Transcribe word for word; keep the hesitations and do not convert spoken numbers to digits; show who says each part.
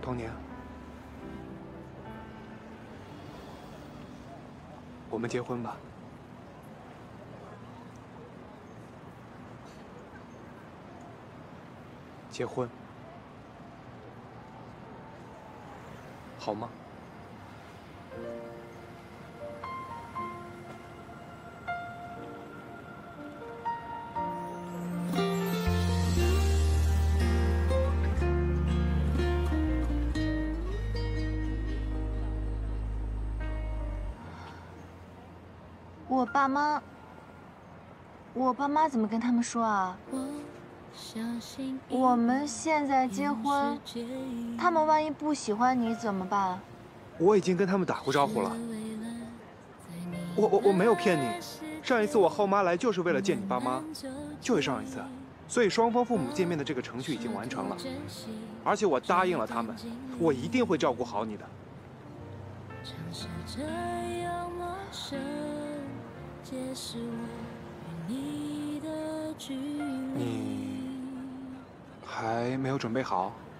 Speaker 1: 童宁，我们结婚吧。结婚，好吗？
Speaker 2: 我爸妈，我爸妈怎么跟他们说啊？我们现在结婚，他们万一不喜欢你怎么办？
Speaker 1: 我已经跟他们打过招呼了。我我我没有骗你，上一次我后妈来就是为了见你爸妈，就是上一次，所以双方父母见面的这个程序已经完成了，而且我答应了他们，我一定会照顾好你的。你还没有准备好？